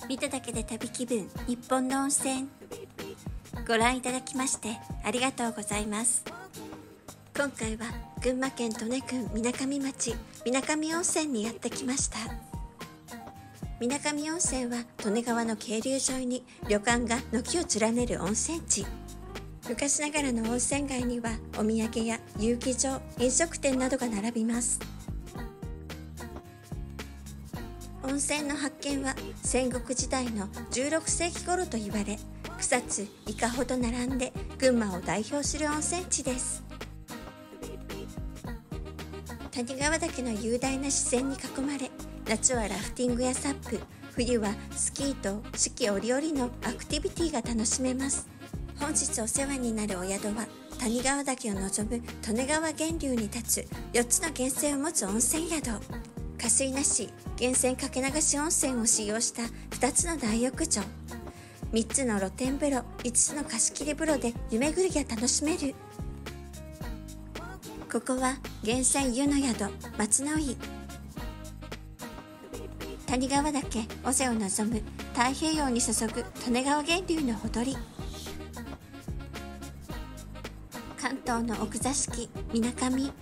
見ただけで旅気分、日本の温泉。ご覧いただきましてありがとうございます。今回は群馬県利根郡みなかみ町みなかみ温泉にやってきました。みなかみ温泉は利根川の渓流沿いに旅館が軒を連ねる温泉地。昔ながらの温泉街にはお土産や遊技場、飲食店などが並びます。温泉の発見は戦国時代の16世紀頃と言われ、草津、伊香ほど並んで群馬を代表する温泉地です。谷川岳の雄大な自然に囲まれ、夏はラフティングやサップ、冬はスキーと四季折々のアクティビティが楽しめます。本日お世話になるお宿は谷川岳を望む利根川源流に立つ4つの源泉を持つ温泉宿。加水なし源泉かけ流し温泉を使用した2つの大浴場、3つの露天風呂、5つの貸し切り風呂で湯巡りが楽しめる。ここは源泉湯の宿松の井。谷川岳尾瀬を望む太平洋に注ぐ利根川源流のほとり。関東の奥座敷みなかみ。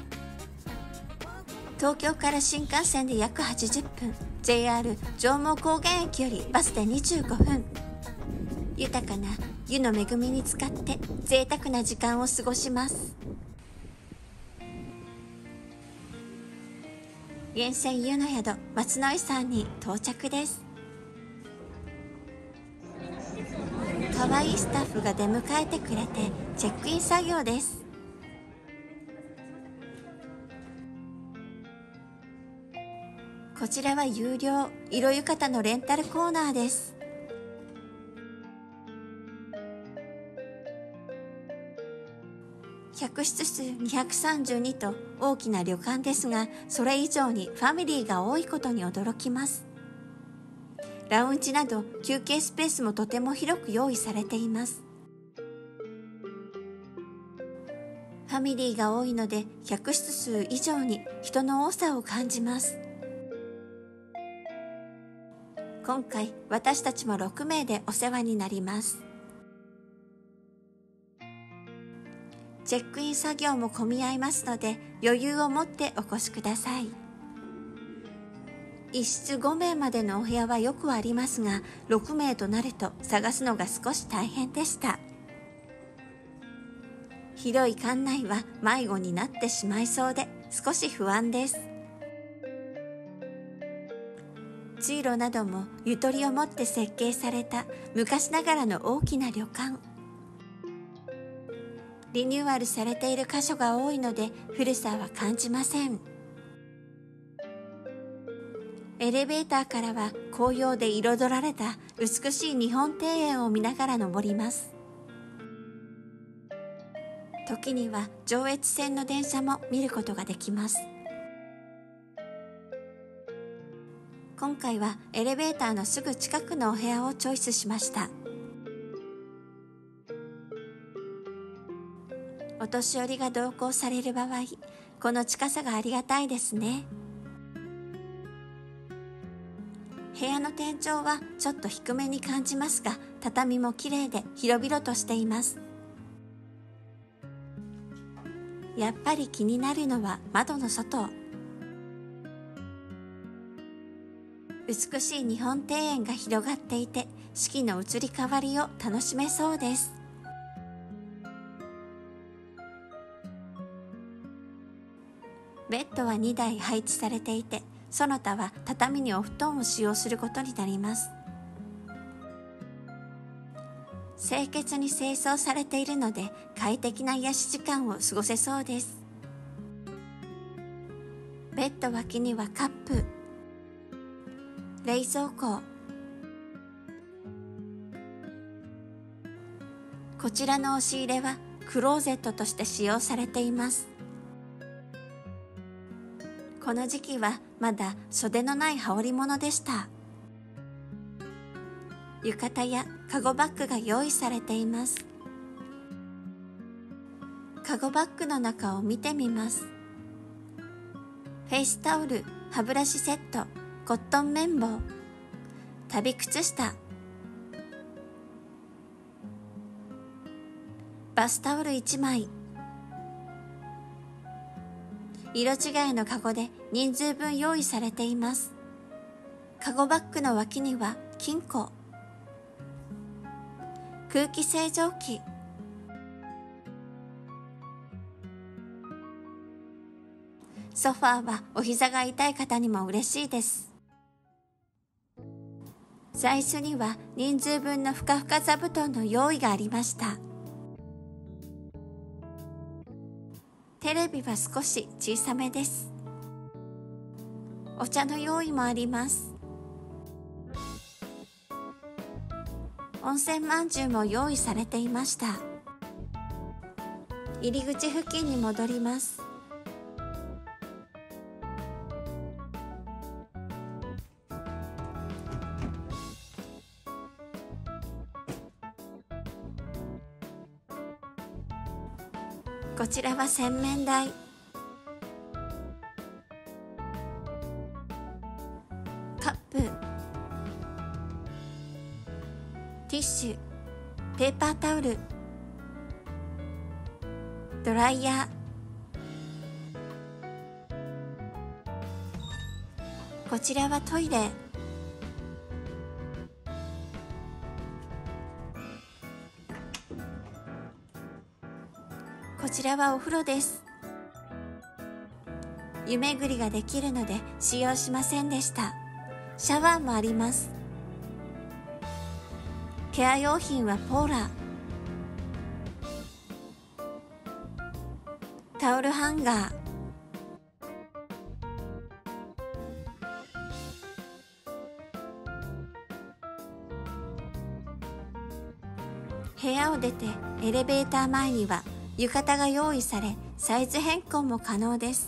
東京から新幹線で約80分、 JR 上毛高原駅よりバスで25分。豊かな湯の恵みに浸かって贅沢な時間を過ごします。源泉湯の宿松の井さんに到着です。かわいいスタッフが出迎えてくれてチェックイン作業です。こちらは有料色浴衣のレンタルコーナーです。客室数232と大きな旅館ですが、それ以上にファミリーが多いことに驚きます。ラウンジなど休憩スペースもとても広く用意されています。ファミリーが多いので客室数以上に人の多さを感じます。今回私たちも6名でお世話になります。チェックイン作業も混み合いますので余裕を持ってお越しください。1室5名までのお部屋はよくありますが、6名となると探すのが少し大変でした。広い館内は迷子になってしまいそうで少し不安です。通路などもゆとりを持って設計された昔ながらの大きな旅館。リニューアルされている箇所が多いので古さは感じません。エレベーターからは紅葉で彩られた美しい日本庭園を見ながら登ります。時には上越線の電車も見ることができます。今回はエレベーターのすぐ近くのお部屋をチョイスしました。お年寄りが同行される場合、この近さがありがたいですね。部屋の天井はちょっと低めに感じますが、畳もきれいで広々としています。やっぱり気になるのは窓の外。美しい日本庭園が広がっていて、四季の移り変わりを楽しめそうです。ベッドは2台配置されていて、その他は畳にお布団を使用することになります。清潔に清掃されているので快適な癒し時間を過ごせそうです。ベッド脇にはカップ、冷蔵庫、こちらの押し入れはクローゼットとして使用されています。この時期はまだ袖のない羽織物でした。浴衣やカゴバッグが用意されています。カゴバッグの中を見てみます。フェイスタオル、歯ブラシセット、コットン綿棒、 旅靴下、バスタオル1枚、色違いのカゴで人数分用意されています。カゴバッグの脇には金庫、空気清浄機、ソファーはお膝が痛い方にも嬉しいです。座椅子には人数分のふかふか座布団の用意がありました。テレビは少し小さめです。お茶の用意もあります。温泉まんじゅうも用意されていました。入り口付近に戻ります。こちらは洗面台、カップ、ティッシュ、ペーパータオル、ドライヤー、こちらはトイレ、こちらはお風呂です。湯巡りができるので使用しませんでした。シャワーもあります。ケア用品はポーラ、タオルハンガー、部屋を出てエレベーター前には浴衣が用意され、サイズ変更も可能です。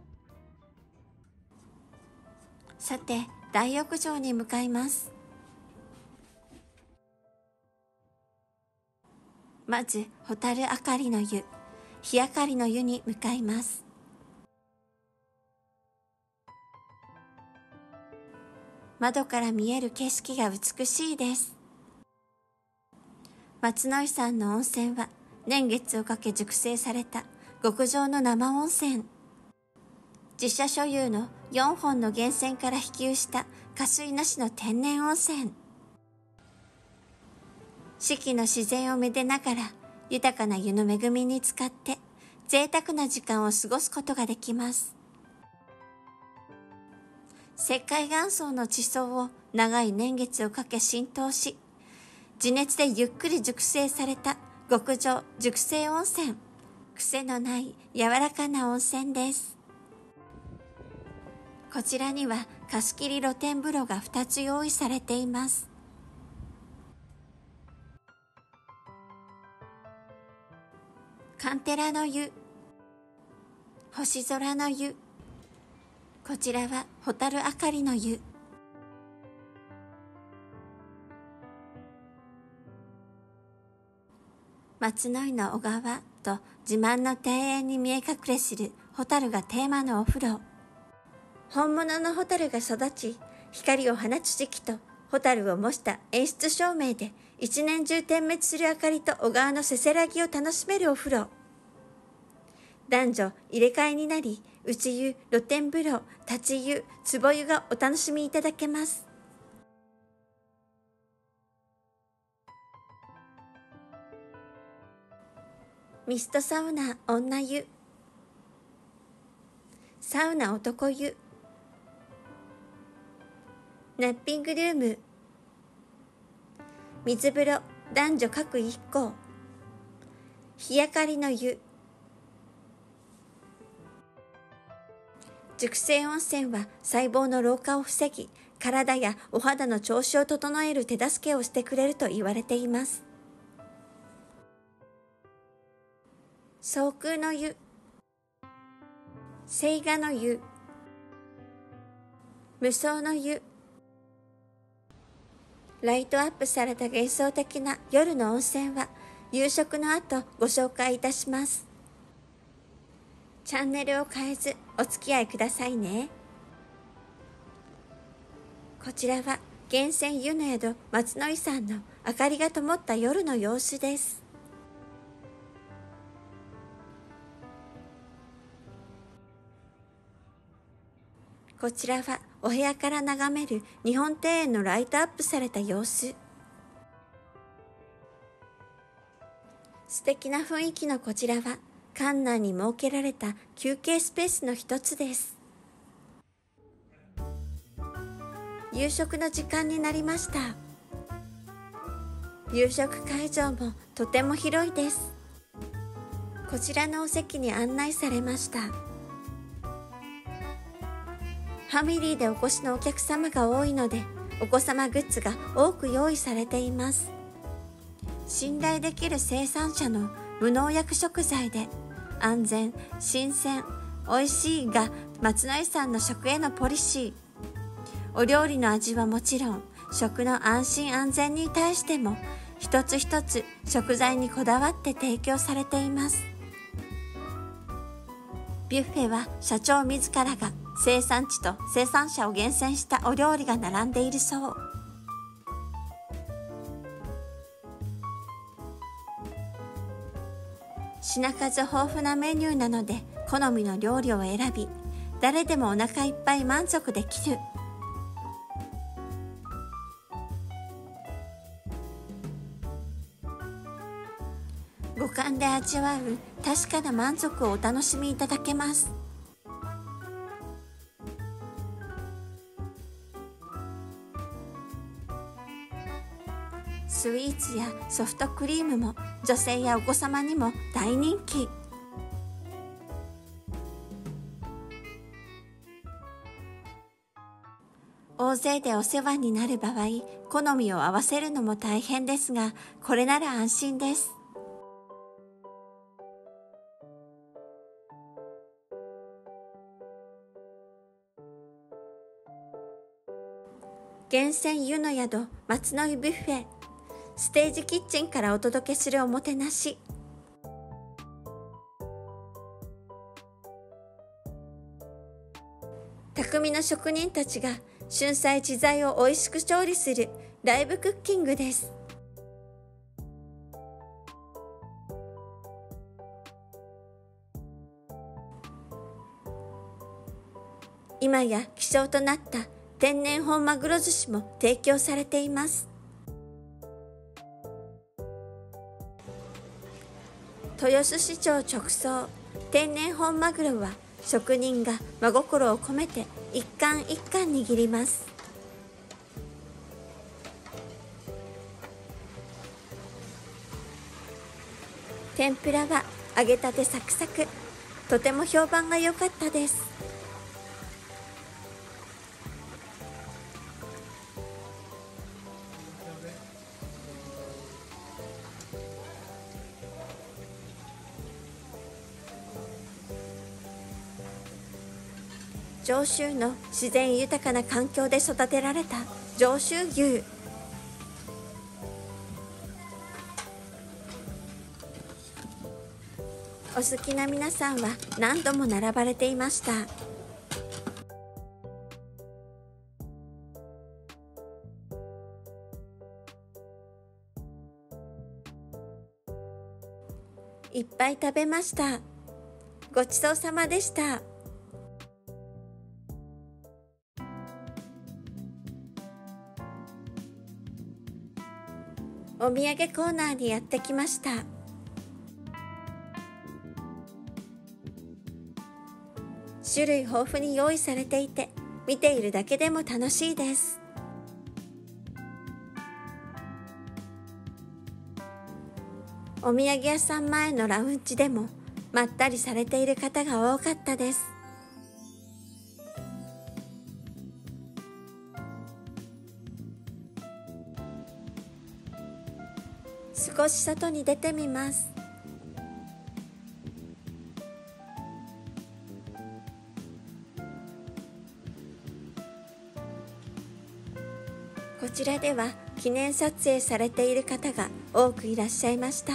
さて、大浴場に向かいます。まず、ホタルあかりの湯、日あかりの湯に向かいます。窓から見える景色が美しいです。松の井山の温泉は年月をかけ熟成された極上の生温泉。自社所有の4本の源泉から引きした加水なしの天然温泉。四季の自然をめでながら豊かな湯の恵みに浸かって贅沢な時間を過ごすことができます。石灰岩層の地層を長い年月をかけ浸透し、地熱でゆっくり熟成された極上熟成温泉。癖のない柔らかな温泉です。こちらには貸し切り露天風呂が2つ用意されています。カンテラの湯、星空の湯、こちらはホタルあかりの湯。松の井の小川と自慢の庭園に見え隠れするホタルがテーマのお風呂。本物のホタルが育ち、光を放つ時期とホタルを模した演出照明で一年中点滅する明かりと小川のせせらぎを楽しめるお風呂。男女入れ替えになり、内湯、露天風呂、立ち湯、壺湯がお楽しみいただけます。ミストサウナ女湯、サウナ男湯、ナッピングルーム、水風呂男女各1個、日あかりの湯。熟成温泉は細胞の老化を防ぎ、体やお肌の調子を整える手助けをしてくれると言われています。草空の湯、聖火の湯、無双の湯。ライトアップされた幻想的な夜の温泉は夕食の後ご紹介いたします。チャンネルを変えずお付き合いくださいね。こちらは源泉湯の宿松の井さんの明かりが灯った夜の様子です。こちらはお部屋から眺める日本庭園のライトアップされた様子。素敵な雰囲気のこちらは館内に設けられた休憩スペースの一つです。夕食の時間になりました。夕食会場もとても広いです。こちらのお席に案内されました。ファミリーでお越しのお客様が多いので、お子様グッズが多く用意されています。信頼できる生産者の無農薬食材で、安全、新鮮、美味しいが松の井さんの食へのポリシー。お料理の味はもちろん、食の安心安全に対しても、一つ一つ食材にこだわって提供されています。ビュッフェは社長自らが生産地と生産者を厳選したお料理が並んでいるそう。品数豊富なメニューなので好みの料理を選び、誰でもお腹いっぱい満足できる。五感で味わう確かな満足をお楽しみいただけます。スイーツやソフトクリームも女性やお子様にも大人気。大勢でお世話になる場合、好みを合わせるのも大変ですが、これなら安心です。源泉湯の宿松の井ビュッフェ、ステージキッチンからお届けするおもてなし。匠の職人たちが旬菜自在を美味しく調理するライブクッキングです。今や希少となった天然本マグロ寿司も提供されています。豊洲市場直送天然本マグロは職人が真心を込めて一貫一貫握ります。天ぷらは揚げたてサクサク、とても評判が良かったです。上州の自然豊かな環境で育てられた上州牛。お好きな皆さんは何度も並ばれていました。いっぱい食べました。ごちそうさまでした。お土産コーナーにやってきました。種類豊富に用意されていて、見ているだけでも楽しいです。お土産屋さん前のラウンジでもまったりされている方が多かったです。少し外に出てみます。こちらでは記念撮影されている方が多くいらっしゃいました。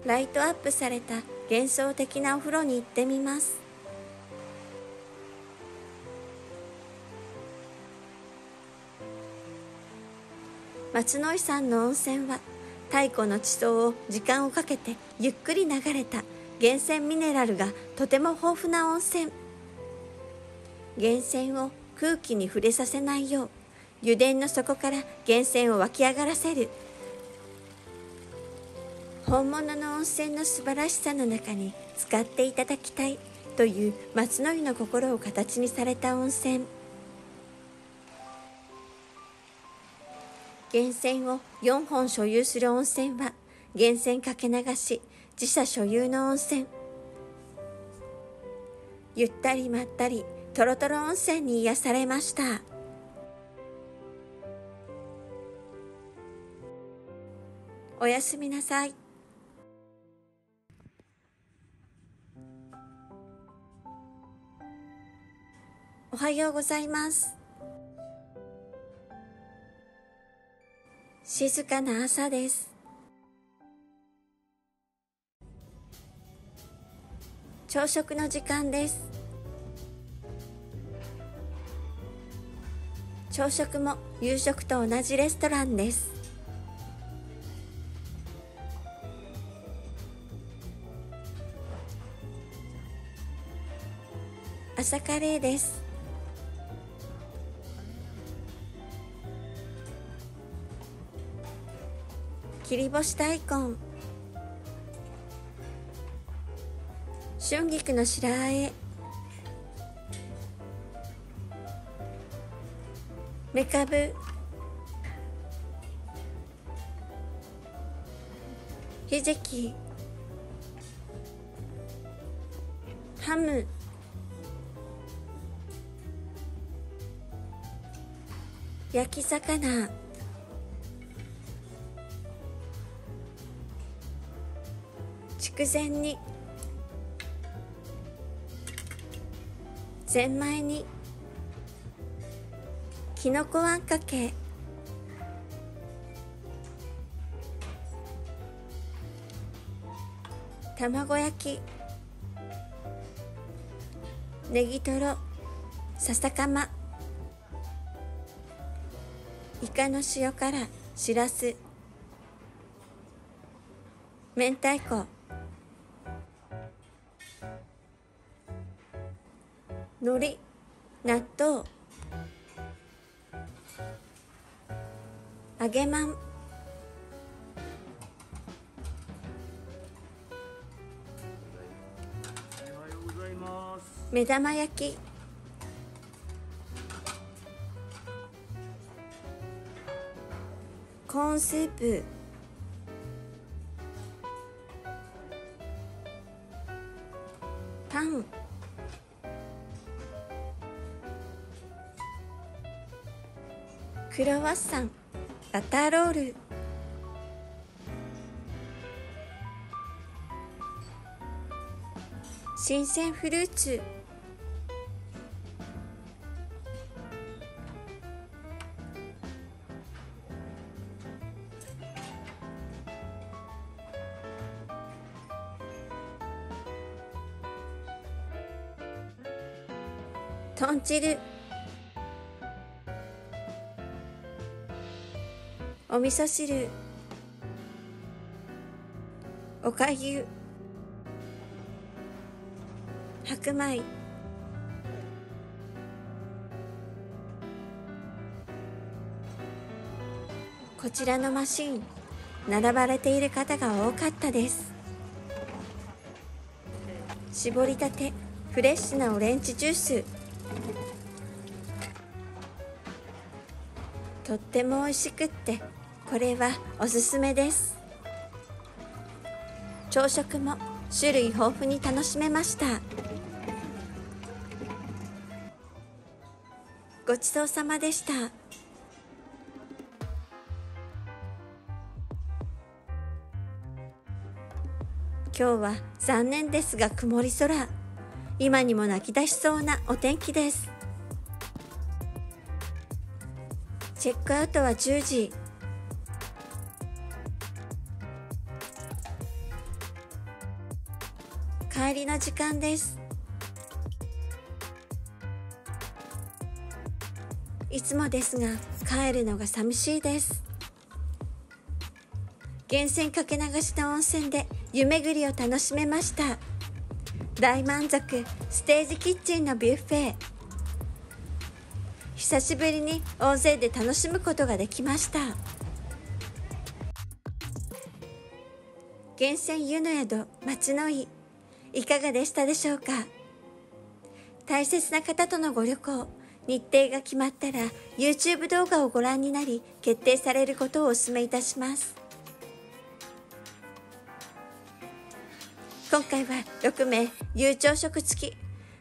ライトアップされた幻想的なお風呂に行ってみます。松野井さんの温泉は太古の地層を時間をかけてゆっくり流れた源泉ミネラルがとても豊富な温泉。源泉を空気に触れさせないよう油田の底から源泉を湧き上がらせる。本物の温泉の素晴らしさの中に使っていただきたいという松の湯の心を形にされた温泉。源泉を4本所有する温泉は源泉かけ流し自社所有の温泉。ゆったりまったりとろとろ温泉に癒されました。おやすみなさい。おはようございます。静かな朝です。朝食の時間です。朝食も夕食と同じレストランです。朝カレーです。切り干し大根、春菊の白あえ、めかぶ、ひじき、ハム、焼き魚、筑前煮、ぜんまい煮、きのこあんかけ、卵焼き、ネギトロ、ささかま、イカの塩辛、しらす、明太子、海苔、納豆、揚げまん、目玉焼き、コーンスープ、パン、クロワッサン、バターロール、新鮮フルーツ、豚汁、お味噌汁、おかゆ、白米、こちらのマシン、並ばれている方が多かったです。絞りたてフレッシュなオレンジジュース、とっても美味しくってこれはおすすめです。朝食も種類豊富に楽しめました。ごちそうさまでした。今日は残念ですが曇り空。今にも泣き出しそうなお天気です。チェックアウトは10時。 帰りの時間です。いつもですが帰るのが寂しいです。源泉かけ流しの温泉で湯巡りを楽しめました。大満足。ステージキッチンのビュッフェ、久しぶりに大勢で楽しむことができました。源泉湯の宿松の井、いかがでしたでしょうか。大切な方とのご旅行、日程が決まったら YouTube 動画をご覧になり決定されることをお勧めいたします。今回は6名有朝食付き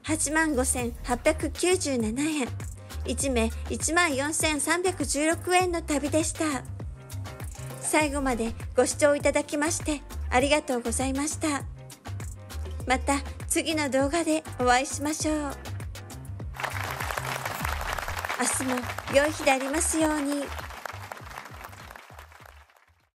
85,897 円、1名 14,316 円の旅でした。最後までご視聴いただきましてありがとうございました。また次の動画でお会いしましょう。明日も良い日でありますように。